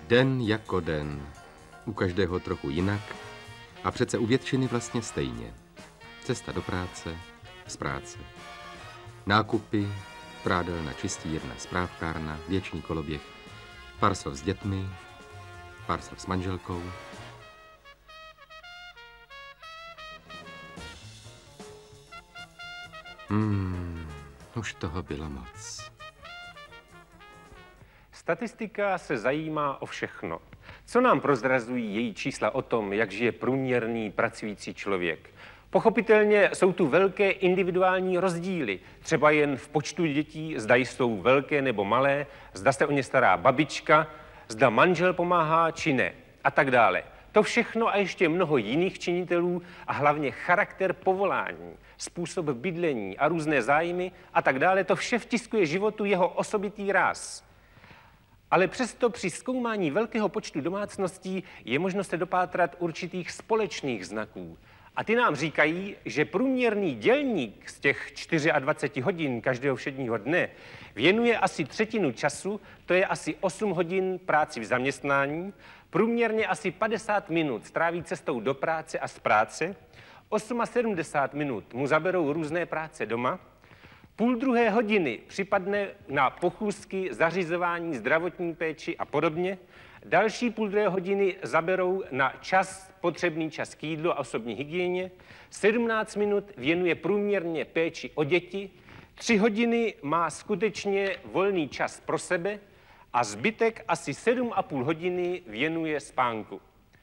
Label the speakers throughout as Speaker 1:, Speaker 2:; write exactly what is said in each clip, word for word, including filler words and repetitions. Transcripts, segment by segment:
Speaker 1: Den jako den, u každého trochu jinak a přece u většiny vlastně stejně. Cesta do práce, z práce. Nákupy, prádelna, čistírna, správkárna, věčný koloběh, pár slov s dětmi, pár slov s manželkou. Hmm, už toho bylo moc.
Speaker 2: Statistika se zajímá o všechno. Co nám prozrazují její čísla o tom, jak žije průměrný pracující člověk? Pochopitelně jsou tu velké individuální rozdíly. Třeba jen v počtu dětí, zda jsou velké nebo malé, zda se o ně stará babička, zda manžel pomáhá či ne a tak dále. To všechno a ještě mnoho jiných činitelů a hlavně charakter povolání, způsob bydlení a různé zájmy a tak dále, to vše vtiskuje životu jeho osobitý ráz. Ale přesto při zkoumání velkého počtu domácností je možno se dopátrat určitých společných znaků. A ty nám říkají, že průměrný dělník z těch dvaceti čtyř hodin každého všedního dne věnuje asi třetinu času, to je asi osm hodin práci v zaměstnání, průměrně asi padesát minut stráví cestou do práce a z práce, sedmdesát osm minut mu zaberou různé práce doma, půl druhé hodiny připadne na pochůzky, zařizování, zdravotní péči a podobně. Další půl druhé hodiny zaberou na čas, potřebný čas k jídlu a osobní hygieně. sedmnáct minut věnuje průměrně péči o děti. Tři hodiny má skutečně volný čas pro sebe a zbytek asi sedm a půl hodiny věnuje spánku.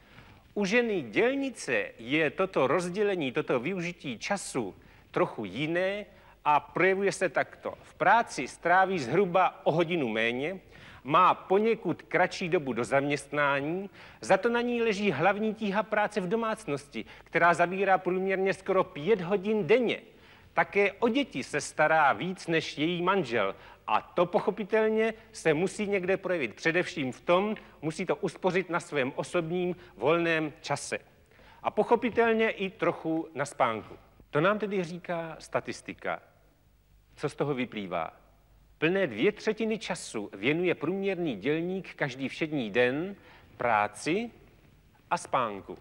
Speaker 2: U ženy dělnice je toto rozdělení, toto využití času trochu jiné, a projevuje se takto. V práci stráví zhruba o hodinu méně, má poněkud kratší dobu do zaměstnání, za to na ní leží hlavní tíha práce v domácnosti, která zabírá průměrně skoro pět hodin denně. Také o děti se stará víc než její manžel a to pochopitelně se musí někde projevit. Především v tom, musí to uspořit na svém osobním volném čase. A pochopitelně i trochu na spánku. To nám tedy říká statistika. Co z toho vyplývá? Plné dvě třetiny času věnuje průměrný dělník každý všední den práci a spánku.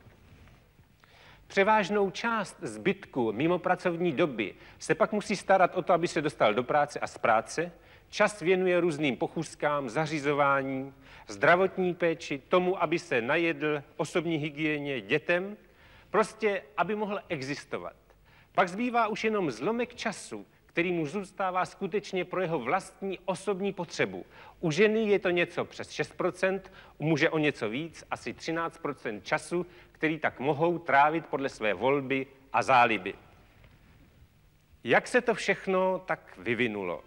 Speaker 2: Převážnou část zbytku mimo pracovní doby se pak musí starat o to, aby se dostal do práce a z práce. Čas věnuje různým pochůzkám, zařizování, zdravotní péči, tomu, aby se najedl, osobní hygieně, dětem, prostě, aby mohl existovat. Pak zbývá už jenom zlomek času, který mu zůstává skutečně pro jeho vlastní osobní potřebu. U ženy je to něco přes šest procent, u muže o něco víc, asi třináct procent času, který tak mohou trávit podle své volby a záliby. Jak se to všechno tak vyvinulo?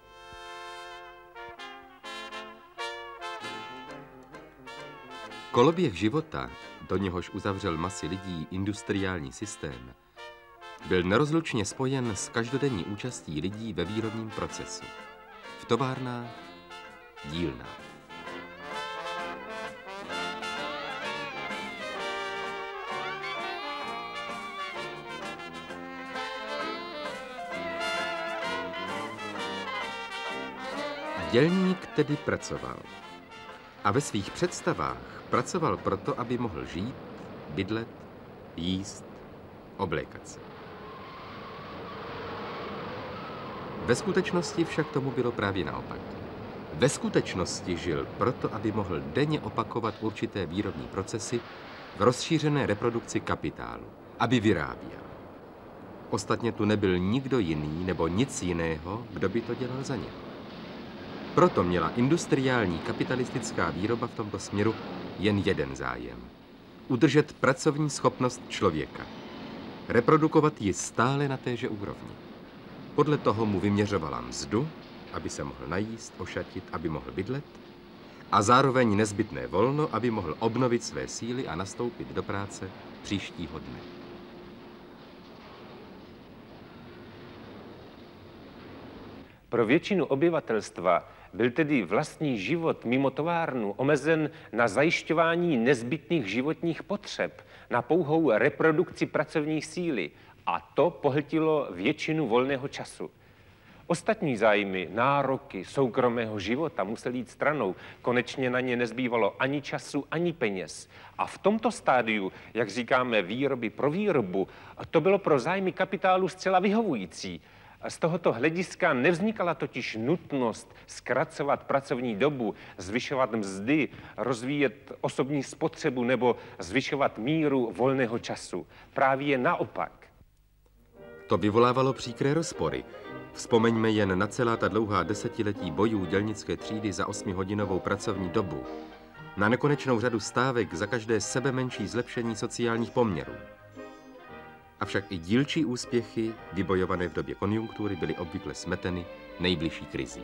Speaker 1: Koloběh života, do něhož uzavřel masy lidí industriální systém, byl nerozlučně spojen s každodenní účastí lidí ve výrobním procesu. V továrnách, dílnách. Dělník tedy pracoval. A ve svých představách pracoval proto, aby mohl žít, bydlet, jíst, oblékat se. Ve skutečnosti však tomu bylo právě naopak. Ve skutečnosti žil proto, aby mohl denně opakovat určité výrobní procesy v rozšířené reprodukci kapitálu, aby vyráběl. Ostatně tu nebyl nikdo jiný nebo nic jiného, kdo by to dělal za ně. Proto měla industriální kapitalistická výroba v tomto směru jen jeden zájem. Udržet pracovní schopnost člověka. Reprodukovat ji stále na téže úrovni. Podle toho mu vyměřovala mzdu, aby se mohl najíst, ošatit, aby mohl bydlet, a zároveň nezbytné volno, aby mohl obnovit své síly a nastoupit do práce příštího dne.
Speaker 2: Pro většinu obyvatelstva byl tedy vlastní život mimo továrnu omezen na zajišťování nezbytných životních potřeb, na pouhou reprodukci pracovní síly a to pohltilo většinu volného času. Ostatní zájmy, nároky soukromého života musely jít stranou. Konečně na ně nezbývalo ani času, ani peněz. A v tomto stádiu, jak říkáme, výroby pro výrobu, to bylo pro zájmy kapitálu zcela vyhovující. Z tohoto hlediska nevznikala totiž nutnost zkracovat pracovní dobu, zvyšovat mzdy, rozvíjet osobní spotřebu nebo zvyšovat míru volného času. Právě naopak.
Speaker 1: To vyvolávalo příkré rozpory. Vzpomeňme jen na celá ta dlouhá desetiletí bojů dělnické třídy za osmihodinovou pracovní dobu, na nekonečnou řadu stávek za každé sebemenší zlepšení sociálních poměrů. Avšak i dílčí úspěchy, vybojované v době konjunktury, byly obvykle smeteny nejbližší krizí.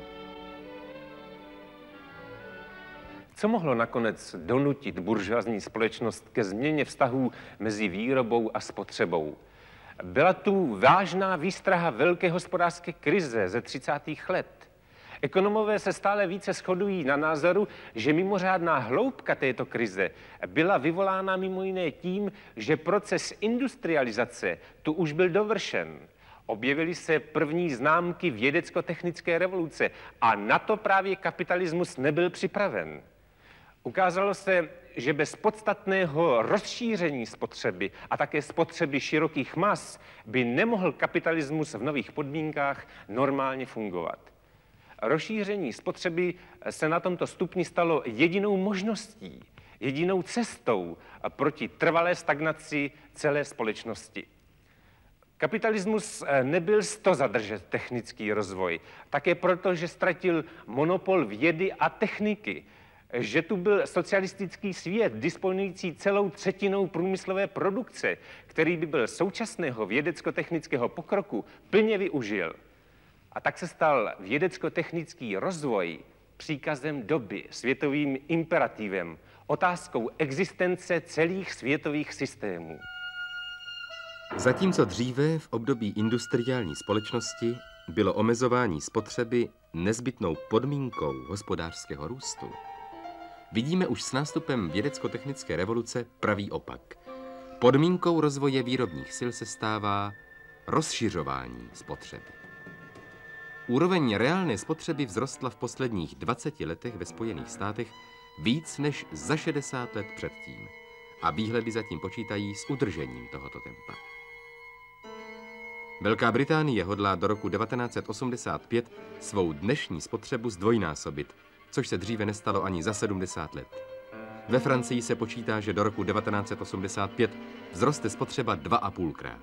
Speaker 2: Co mohlo nakonec donutit buržoazní společnost ke změně vztahů mezi výrobou a spotřebou? Byla tu vážná výstraha velké hospodářské krize ze třicátých let. Ekonomové se stále více shodují na názoru, že mimořádná hloubka této krize byla vyvolána mimo jiné tím, že proces industrializace tu už byl dovršen. Objevily se první známky vědecko-technické revoluce a na to právě kapitalismus nebyl připraven. Ukázalo se, že bez podstatného rozšíření spotřeby a také spotřeby širokých mas by nemohl kapitalismus v nových podmínkách normálně fungovat. Rozšíření spotřeby se na tomto stupni stalo jedinou možností, jedinou cestou proti trvalé stagnaci celé společnosti. Kapitalismus nebyl sto zadržet technický rozvoj, také proto, že ztratil monopol vědy a techniky, že tu byl socialistický svět, disponující celou třetinou průmyslové produkce, který by byl současného vědecko-technického pokroku plně využil. A tak se stal vědecko-technický rozvoj příkazem doby, světovým imperativem, otázkou existence celých světových systémů.
Speaker 1: Zatímco dříve v období industriální společnosti bylo omezování spotřeby nezbytnou podmínkou hospodářského růstu, vidíme už s nástupem vědecko-technické revoluce pravý opak. Podmínkou rozvoje výrobních sil se stává rozšiřování spotřeby. Úroveň reálné spotřeby vzrostla v posledních dvaceti letech ve Spojených státech víc než za šedesát let předtím a výhledy zatím počítají s udržením tohoto tempa. Velká Británie hodlá do roku devatenáct set osmdesát pět svou dnešní spotřebu zdvojnásobit, což se dříve nestalo ani za sedmdesát let. Ve Francii se počítá, že do roku devatenáct set osmdesát pět vzroste spotřeba dva a půlkrát.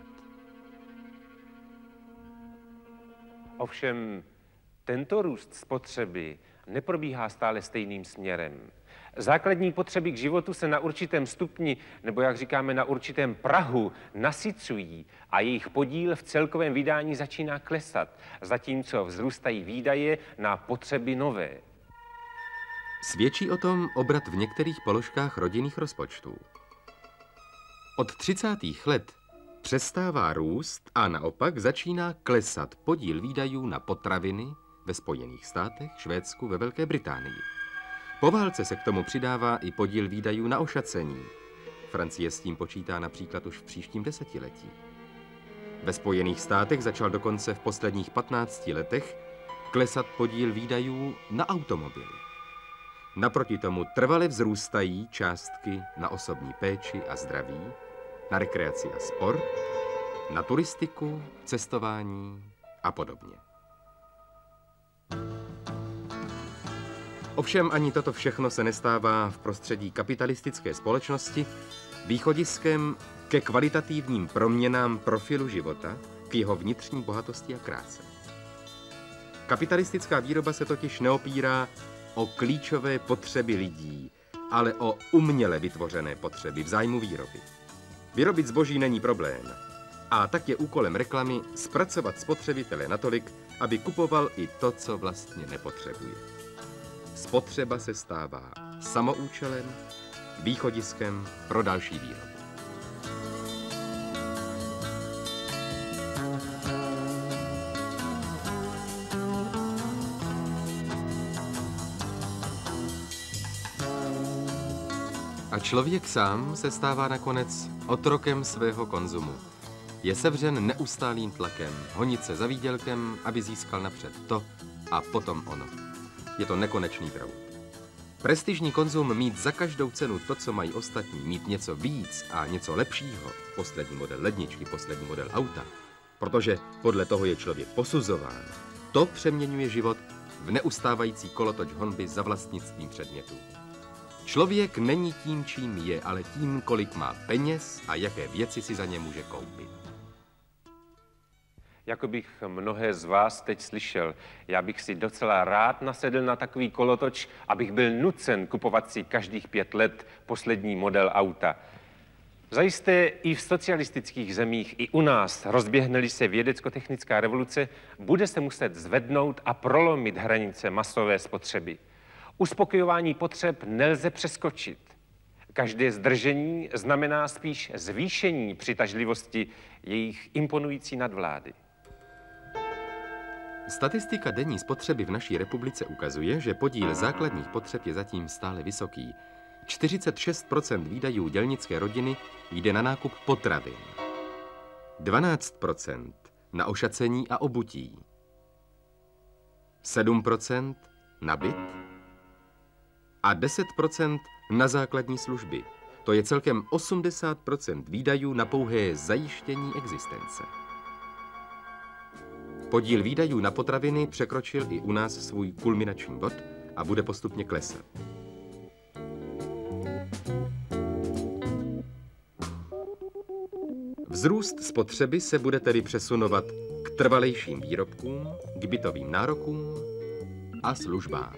Speaker 2: Ovšem, tento růst spotřeby neprobíhá stále stejným směrem. Základní potřeby k životu se na určitém stupni, nebo jak říkáme, na určitém prahu nasycují a jejich podíl v celkovém vydání začíná klesat, zatímco vzrůstají výdaje na potřeby nové.
Speaker 1: Svědčí o tom obrat v některých položkách rodinných rozpočtů. Od třicátých let přestává růst a naopak začíná klesat podíl výdajů na potraviny ve Spojených státech, Švédsku, ve Velké Británii. Po válce se k tomu přidává i podíl výdajů na ošacení. Francie s tím počítá například už v příštím desetiletí. Ve Spojených státech začal dokonce v posledních patnácti letech klesat podíl výdajů na automobily. Naproti tomu trvale vzrůstají částky na osobní péči a zdraví, na rekreaci a sport, na turistiku, cestování a podobně. Ovšem ani toto všechno se nestává v prostředí kapitalistické společnosti východiskem ke kvalitativním proměnám profilu života, k jeho vnitřní bohatosti a kráse. Kapitalistická výroba se totiž neopírá o klíčové potřeby lidí, ale o uměle vytvořené potřeby v zájmu výroby. Vyrobit zboží není problém. A tak je úkolem reklamy zpracovat spotřebitele natolik, aby kupoval i to, co vlastně nepotřebuje. Spotřeba se stává samoučelem, východiskem pro další výrobu. A člověk sám se stává nakonec otrokem svého konzumu. je sevřen neustálým tlakem, honit se za výdělkem, aby získal napřed to a potom ono. Je to nekonečný proud. Prestižní konzum mít za každou cenu to, co mají ostatní, mít něco víc a něco lepšího, poslední model ledničky, poslední model auta, protože podle toho je člověk posuzován, to přeměňuje život v neustávající kolotoč honby za vlastnictvím předmětů. Člověk není tím, čím je, ale tím, kolik má peněz a jaké věci si za ně může koupit.
Speaker 2: Jako bych mnohé z vás teď slyšel, já bych si docela rád nasedl na takový kolotoč, abych byl nucen kupovat si každých pět let poslední model auta. Zajisté i v socialistických zemích, i u nás, rozběhne-li se vědecko-technická revoluce, bude se muset zvednout a prolomit hranice masové spotřeby. Uspokojování potřeb nelze přeskočit. Každé zdržení znamená spíš zvýšení přitažlivosti jejich imponující nadvlády.
Speaker 1: Statistika denní spotřeby v naší republice ukazuje, že podíl základních potřeb je zatím stále vysoký. čtyřicet šest procent výdajů dělnické rodiny jde na nákup potravin. dvanáct procent na ošacení a obutí. sedm procent na byt a deset procent na základní služby. To je celkem osmdesát procent výdajů na pouhé zajištění existence. Podíl výdajů na potraviny překročil i u nás svůj kulminační bod a bude postupně klesat. Vzrůst spotřeby se bude tedy přesunovat k trvalejším výrobkům, k bytovým nárokům a službám.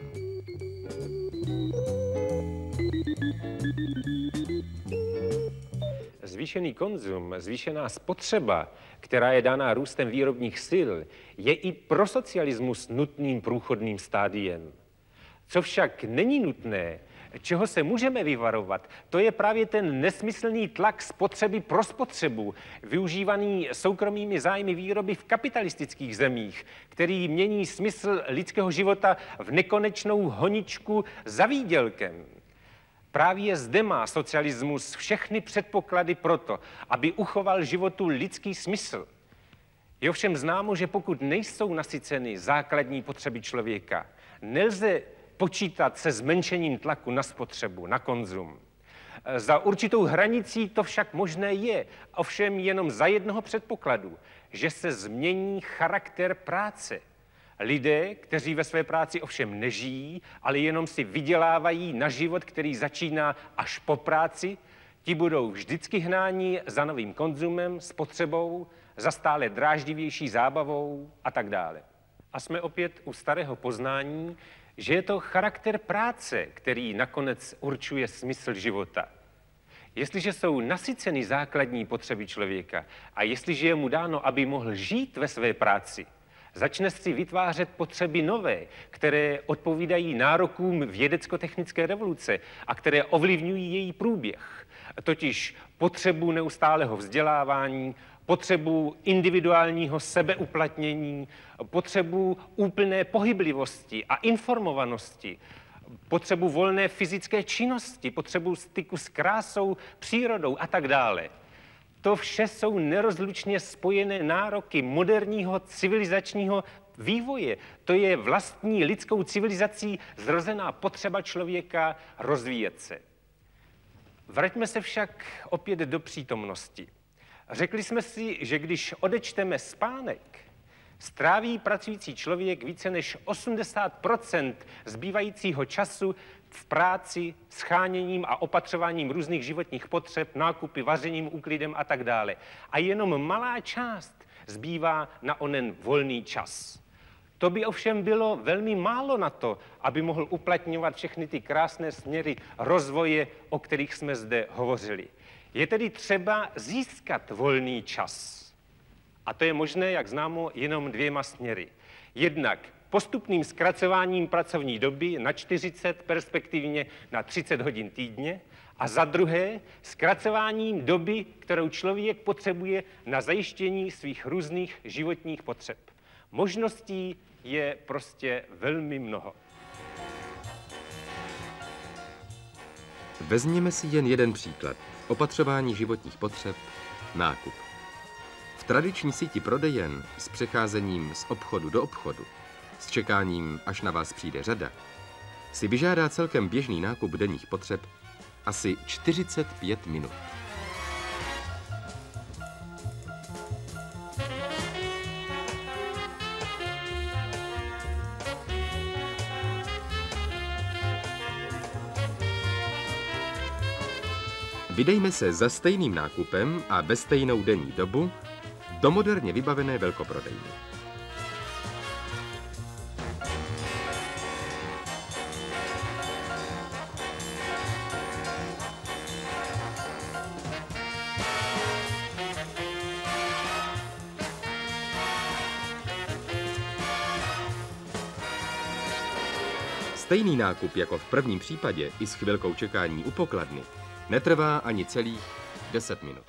Speaker 2: Zvýšený konzum, zvýšená spotřeba, která je dána růstem výrobních sil, je i pro socialismus nutným průchodným stádiem. Co však není nutné, čeho se můžeme vyvarovat, to je právě ten nesmyslný tlak spotřeby pro spotřebu, využívaný soukromými zájmy výroby v kapitalistických zemích, který mění smysl lidského života v nekonečnou honičku za výdělkem. Právě zde má socialismus všechny předpoklady pro to, aby uchoval životu lidský smysl. Je ovšem známo, že pokud nejsou nasyceny základní potřeby člověka, nelze počítat se zmenšením tlaku na spotřebu, na konzum. Za určitou hranicí to však možné je, ovšem jenom za jednoho předpokladu, že se změní charakter práce. Lidé, kteří ve své práci ovšem nežijí, ale jenom si vydělávají na život, který začíná až po práci, ti budou vždycky hnáni za novým konzumem, spotřebou, za stále dráždivější zábavou a tak dále. A jsme opět u starého poznání, že je to charakter práce, který nakonec určuje smysl života. Jestliže jsou nasyceny základní potřeby člověka a jestliže je mu dáno, aby mohl žít ve své práci, začne si vytvářet potřeby nové, které odpovídají nárokům vědecko-technické revoluce a které ovlivňují její průběh. Totiž potřebu neustálého vzdělávání, potřebu individuálního sebeuplatnění, potřebu úplné pohyblivosti a informovanosti, potřebu volné fyzické činnosti, potřebu styku s krásou, přírodou a tak dále. To vše jsou nerozlučně spojené nároky moderního civilizačního vývoje. To je vlastní lidskou civilizací zrozená potřeba člověka rozvíjet se. Vraťme se však opět do přítomnosti. Řekli jsme si, že když odečteme spánek, stráví pracující člověk více než osmdesát procent zbývajícího času v práci, sháněním a opatřováním různých životních potřeb, nákupy, vařením, úklidem a tak dále. A jenom malá část zbývá na onen volný čas. To by ovšem bylo velmi málo na to, aby mohl uplatňovat všechny ty krásné směry rozvoje, o kterých jsme zde hovořili. Je tedy třeba získat volný čas. A to je možné, jak známo, jenom dvěma směry. Jednak postupným zkracováním pracovní doby na čtyřicet, perspektivně na třicet hodin týdně, a za druhé zkracováním doby, kterou člověk potřebuje na zajištění svých různých životních potřeb. Možností je prostě velmi mnoho.
Speaker 1: Vezměme si jen jeden příklad. Opatřování životních potřeb, nákup. V tradiční síti prodejen s přecházením z obchodu do obchodu, s čekáním, až na vás přijde řada, si vyžádá celkem běžný nákup denních potřeb asi čtyřicet pět minut. Vydejme se za stejným nákupem a ve stejnou denní dobu do moderně vybavené velkoprodejny. Stejný nákup jako v prvním případě i s chvilkou čekání u pokladny netrvá ani celých deset minut.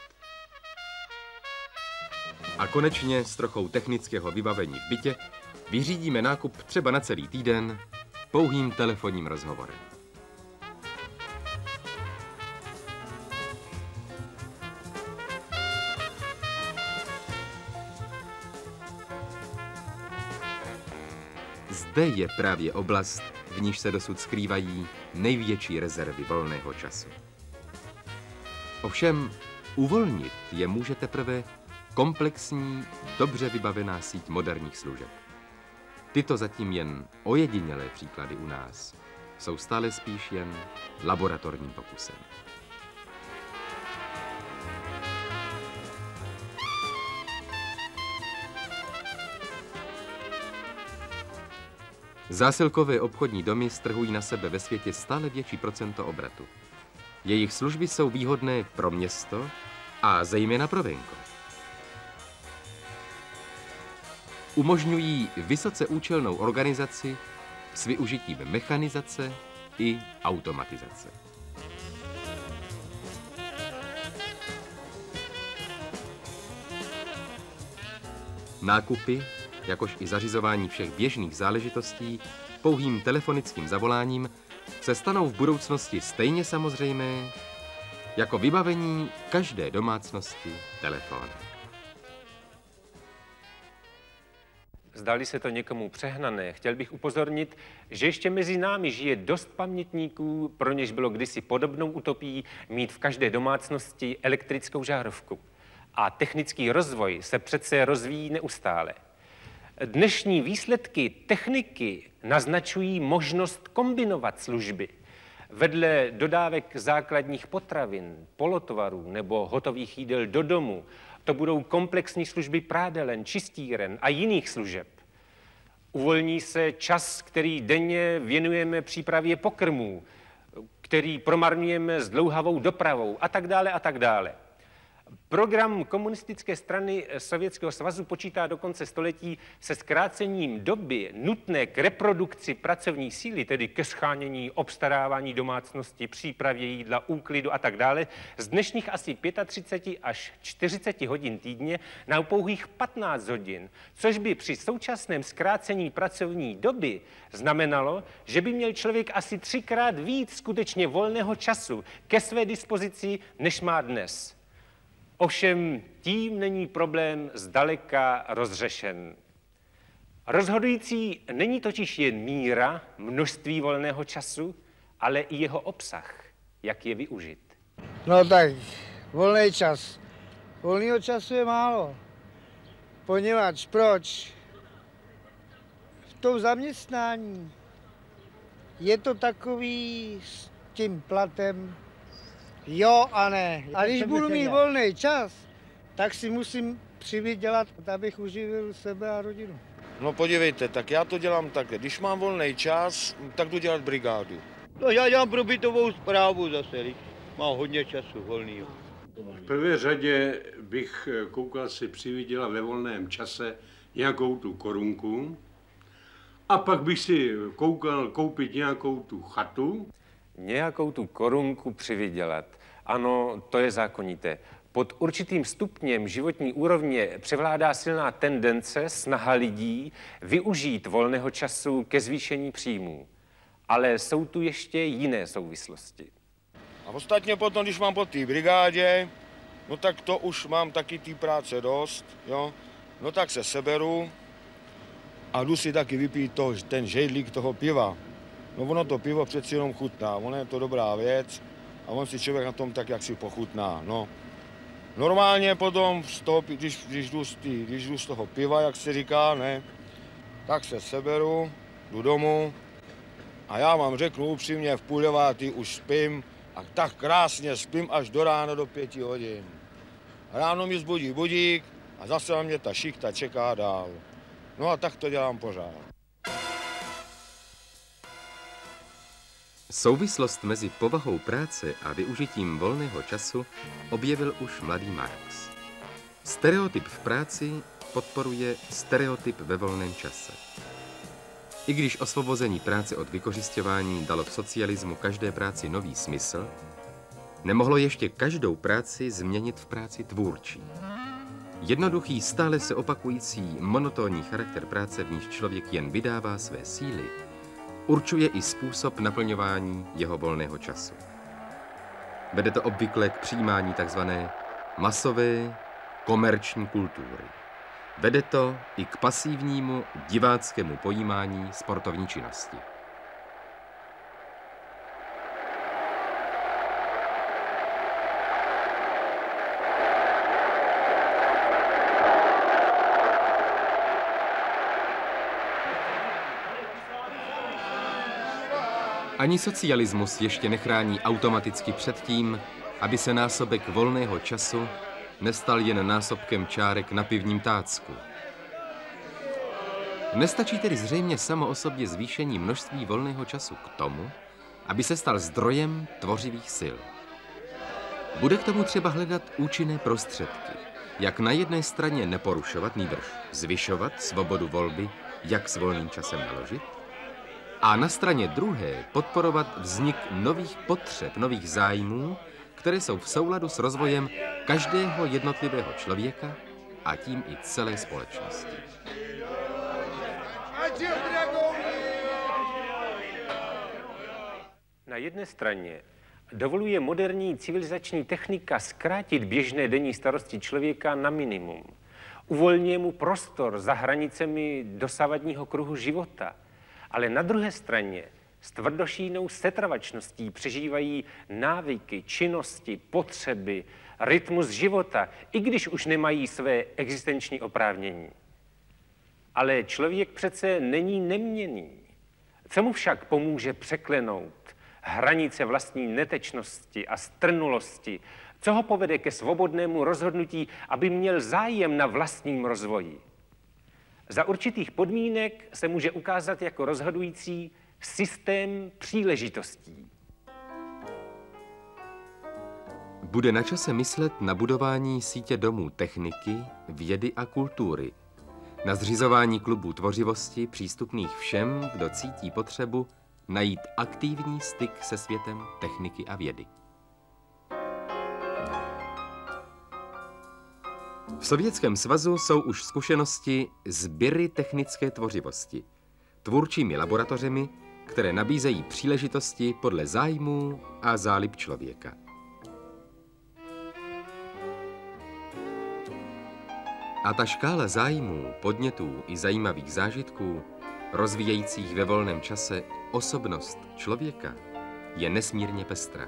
Speaker 1: A konečně s trochou technického vybavení v bytě vyřídíme nákup třeba na celý týden pouhým telefonním rozhovorem. Zde je právě oblast, v níž se dosud skrývají největší rezervy volného času. Ovšem, uvolnit je může teprve komplexní, dobře vybavená síť moderních služeb. Tyto zatím jen ojedinělé příklady u nás jsou stále spíš jen laboratorním pokusem. Zásilkové obchodní domy strhují na sebe ve světě stále větší procento obratu. Jejich služby jsou výhodné pro město a zejména pro venkov. Umožňují vysoce účelnou organizaci s využitím mechanizace i automatizace. Nákupy, jakož i zařizování všech běžných záležitostí pouhým telefonickým zavoláním se stanou v budoucnosti stejně samozřejmé jako vybavení každé domácnosti telefonem.
Speaker 2: Zdali se to někomu přehnané, chtěl bych upozornit, že ještě mezi námi žije dost pamětníků, pro něž bylo kdysi podobnou utopií mít v každé domácnosti elektrickou žárovku. A technický rozvoj se přece rozvíjí neustále. Dnešní výsledky techniky naznačují možnost kombinovat služby. Vedle dodávek základních potravin, polotovarů nebo hotových jídel do domu, to budou komplexní služby prádelen, čistíren a jiných služeb. Uvolní se čas, který denně věnujeme přípravě pokrmů, který promarňujeme s dlouhavou dopravou a tak dále a tak dále. Program komunistické strany Sovětského svazu počítá do konce století se zkrácením doby nutné k reprodukci pracovní síly, tedy ke shánění, obstarávání domácnosti, přípravě jídla, úklidu a tak dále, z dnešních asi třicet pět až čtyřicet hodin týdně na pouhých patnáct hodin, což by při současném zkrácení pracovní doby znamenalo, že by měl člověk asi třikrát víc skutečně volného času ke své dispozici, než má dnes. Ovšem tím není problém zdaleka rozřešen. Rozhodující není totiž jen míra, množství volného času, ale i jeho obsah, jak je využit.
Speaker 3: No tak, volný čas. Volného času je málo. Poněvadž proč? V tom zaměstnání je to takový s tím platem, jo a ne. A když budu mít volný čas, tak si musím přivydělat, abych uživil sebe a rodinu.
Speaker 4: No podívejte, tak já to dělám takhle. Když mám volný čas, tak jdu dělat brigádu.
Speaker 5: No já dělám pro bytovou správu zase, když mám hodně času volného.
Speaker 6: V prvé řadě bych koukal si přivydělat ve volném čase nějakou tu korunku a pak bych si koukal koupit nějakou tu chatu.
Speaker 2: Nějakou tu korunku přivydělat. Ano, to je zákonité. Pod určitým stupněm životní úrovně převládá silná tendence, snaha lidí využít volného času ke zvýšení příjmů. Ale jsou tu ještě jiné souvislosti.
Speaker 4: A ostatně potom, když mám po té brigádě, no tak to už mám taky té práce dost, jo. No tak se seberu a jdu si taky vypít to, ten žejdlík toho piva. No ono to pivo přeci jenom chutná, ono je to dobrá věc a on si člověk na tom tak, jak si pochutná, no. Normálně potom, z toho, když, když, jdu z tý, když jdu z toho piva, jak se říká, ne, tak se seberu, jdu domů a já vám řeknu upřímně, v půl devátý už spím a tak krásně spím až do rána do pěti hodin. Ráno mi zbudí budík a zase na mě ta šichta čeká dál. No a tak to dělám pořád.
Speaker 1: Souvislost mezi povahou práce a využitím volného času objevil už mladý Marx. Stereotyp v práci podporuje stereotyp ve volném čase. I když osvobození práce od vykořisťování dalo v socialismu každé práci nový smysl, nemohlo ještě každou práci změnit v práci tvůrčí. Jednoduchý, stále se opakující, monotónní charakter práce, v níž člověk jen vydává své síly, určuje i způsob naplňování jeho volného času. Vede to obvykle k přijímání tzv. Masové komerční kultury. Vede to i k pasivnímu diváckému pojímání sportovní činnosti. Ani socialismus ještě nechrání automaticky před tím, aby se násobek volného času nestal jen násobkem čárek na pivním tácku. Nestačí tedy zřejmě samo o sobě zvýšení množství volného času k tomu, aby se stal zdrojem tvořivých sil. Bude k tomu třeba hledat účinné prostředky, jak na jedné straně neporušovat, nýbrž zvyšovat svobodu volby, jak s volným časem naložit, a na straně druhé podporovat vznik nových potřeb, nových zájmů, které jsou v souladu s rozvojem každého jednotlivého člověka a tím i celé společnosti.
Speaker 2: Na jedné straně dovoluje moderní civilizační technika zkrátit běžné denní starosti člověka na minimum. Uvolňuje mu prostor za hranicemi dosavadního kruhu života. Ale na druhé straně s tvrdošíjnou setrvačností přežívají návyky, činnosti, potřeby, rytmus života, i když už nemají své existenční oprávnění. Ale člověk přece není neměnný. Co mu však pomůže překlenout hranice vlastní netečnosti a strnulosti? Co ho povede ke svobodnému rozhodnutí, aby měl zájem na vlastním rozvoji? Za určitých podmínek se může ukázat jako rozhodující systém příležitostí.
Speaker 1: Bude na čase myslet na budování sítě domů techniky, vědy a kultury, na zřizování klubů tvořivosti přístupných všem, kdo cítí potřebu najít aktivní styk se světem techniky a vědy. V Sovětském svazu jsou už zkušenosti sběry technické tvořivosti, tvůrčími laboratořemi, které nabízejí příležitosti podle zájmů a zálib člověka. A ta škála zájmů, podnětů i zajímavých zážitků, rozvíjejících ve volném čase osobnost člověka, je nesmírně pestrá.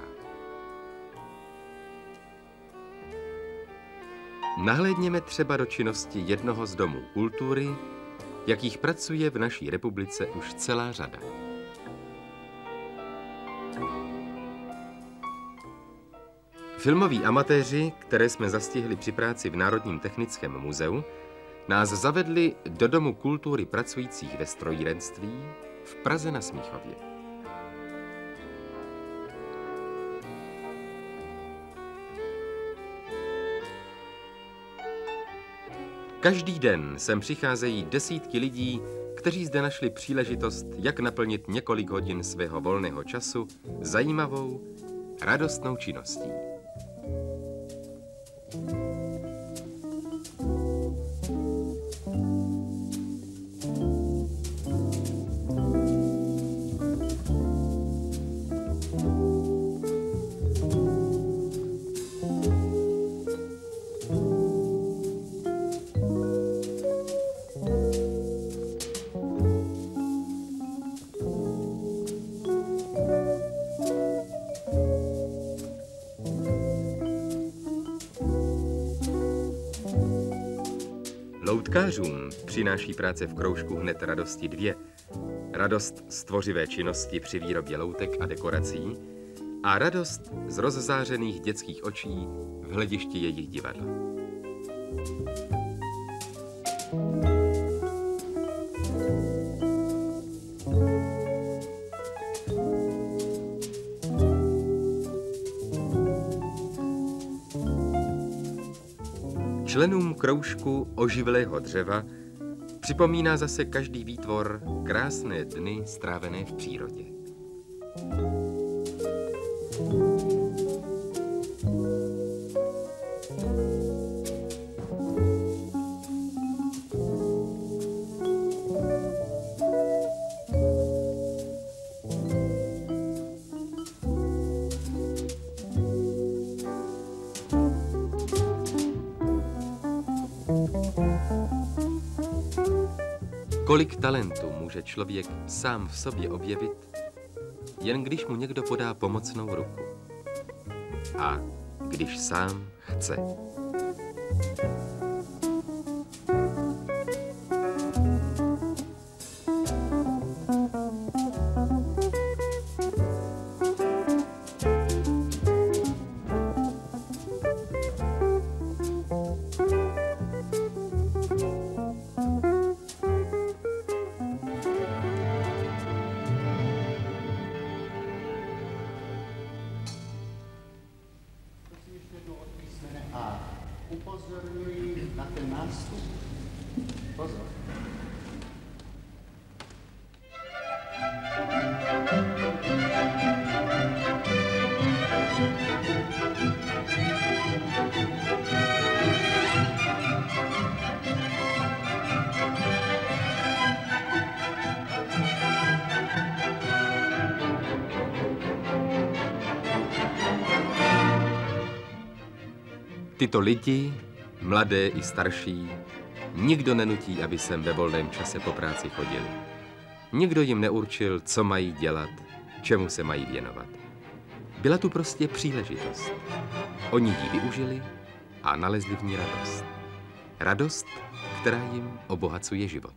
Speaker 1: Nahlédněme třeba do činnosti jednoho z domů kultury, jakých pracuje v naší republice už celá řada. Filmoví amatéři, které jsme zastihli při práci v Národním technickém muzeu, nás zavedli do domu kultury pracujících ve strojírenství v Praze na Smíchově. Každý den sem přicházejí desítky lidí, kteří zde našli příležitost, jak naplnit několik hodin svého volného času zajímavou, radostnou činností. Chtkářům přináší práce v kroužku hned radosti dvě. Radost z tvořivé činnosti při výrobě loutek a dekorací a radost z rozzářených dětských očí v hledišti jejich divadla. Členům kroužku oživlého dřeva připomíná zase každý výtvor krásné dny strávené v přírodě. Kolik talentů může člověk sám v sobě objevit, jen když mu někdo podá pomocnou ruku. A když sám chce.
Speaker 7: Upozorňuji na ten nástup. Pozor.
Speaker 1: Tyto lidi, mladé i starší, nikdo nenutí, aby sem ve volném čase po práci chodili. Nikdo jim neurčil, co mají dělat, čemu se mají věnovat. Byla tu prostě příležitost. Oni ji využili a nalezli v ní radost. Radost, která jim obohacuje život.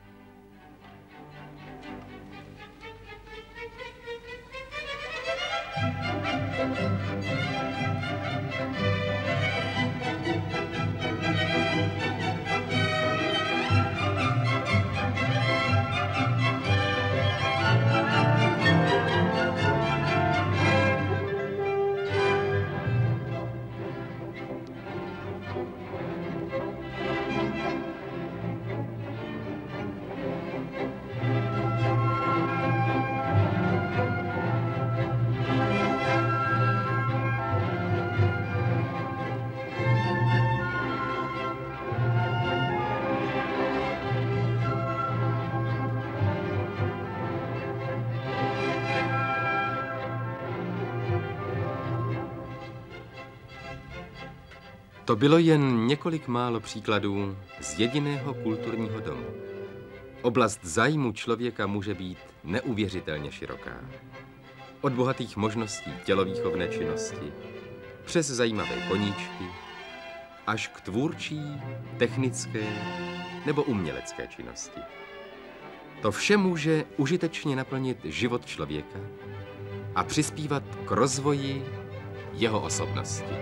Speaker 1: To bylo jen několik málo příkladů z jediného kulturního domu. Oblast zájmu člověka může být neuvěřitelně široká. Od bohatých možností tělovýchovné činnosti, přes zajímavé koníčky, až k tvůrčí, technické nebo umělecké činnosti. To vše může užitečně naplnit život člověka a přispívat k rozvoji jeho osobnosti.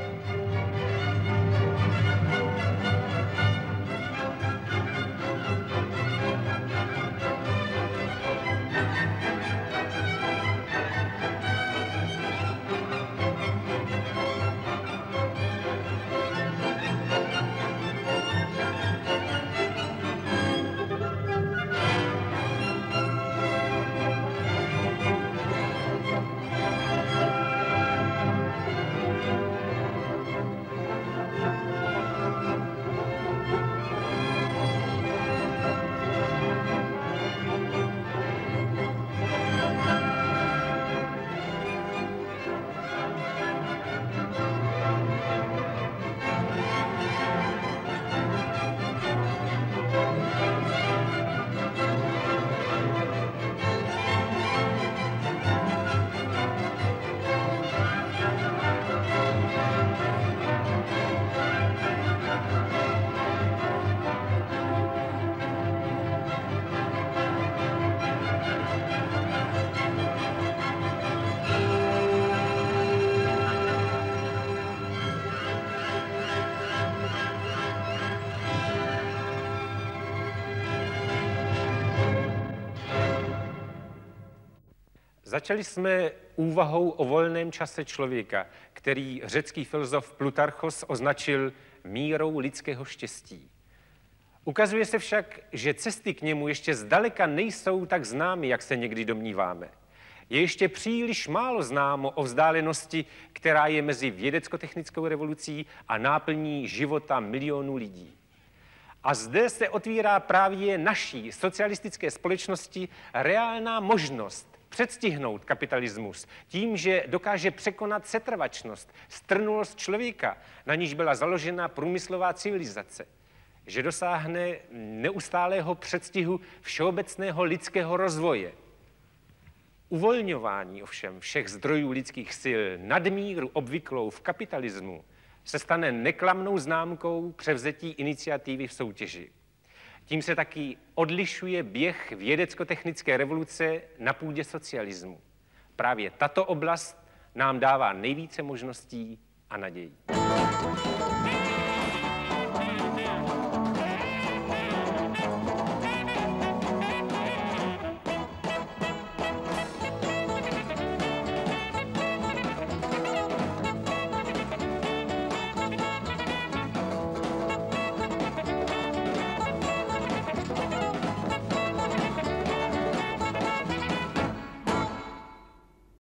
Speaker 2: Začali jsme úvahou o volném čase člověka, který řecký filozof Plutarchos označil mírou lidského štěstí. Ukazuje se však, že cesty k němu ještě zdaleka nejsou tak známy, jak se někdy domníváme. Je ještě příliš málo známo o vzdálenosti, která je mezi vědecko-technickou revolucí a náplní života milionů lidí. A zde se otvírá právě naší socialistické společnosti reálná možnost předstihnout kapitalismus tím, že dokáže překonat setrvačnost, strnulost člověka, na níž byla založena průmyslová civilizace, že dosáhne neustálého předstihu všeobecného lidského rozvoje. Uvolňování ovšem všech zdrojů lidských sil nadmíru obvyklou v kapitalismu se stane neklamnou známkou převzetí iniciativy v soutěži. Tím se taky odlišuje běh vědecko-technické revoluce na půdě socialismu. Právě tato oblast nám dává nejvíce možností a nadějí.